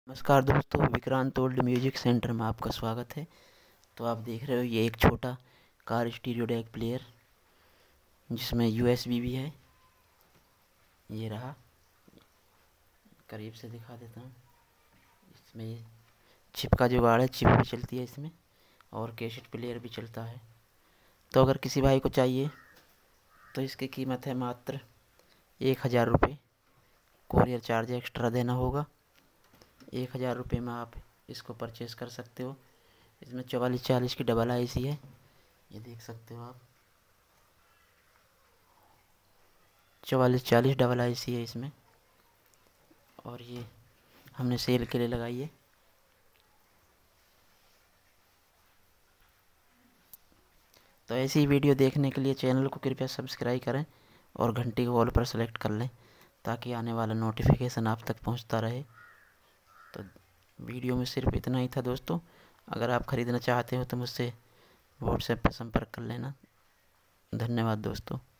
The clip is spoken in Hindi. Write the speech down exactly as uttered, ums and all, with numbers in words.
नमस्कार दोस्तों, विक्रांत ओल्ड म्यूजिक सेंटर में आपका स्वागत है। तो आप देख रहे हो ये एक छोटा कार स्टीरियो डेक प्लेयर जिसमें यूएसबी भी है। ये रहा, करीब से दिखा देता हूँ। इसमें ये चिप का जुगाड़ है, चिप भी चलती है इसमें और कैसेट प्लेयर भी चलता है। तो अगर किसी भाई को चाहिए तो इसकी कीमत है मात्र एक हज़ार रुपये। कोरियर चार्ज एक्स्ट्रा देना होगा। एक हज़ार रुपये में आप इसको परचेज़ कर सकते हो। इसमें चवालीस चालीस की डबल आई सी है, ये देख सकते हो आप। चवालीस चालीस डबल आई सी है इसमें, और ये हमने सेल के लिए लगाई है। तो ऐसी वीडियो देखने के लिए चैनल को कृपया सब्सक्राइब करें और घंटी को ऑल पर सेलेक्ट कर लें ताकि आने वाला नोटिफिकेशन आप तक पहुंचता रहे। तो वीडियो में सिर्फ इतना ही था दोस्तों। अगर आप ख़रीदना चाहते हो तो मुझसे व्हाट्सएप पर संपर्क कर लेना। धन्यवाद दोस्तों।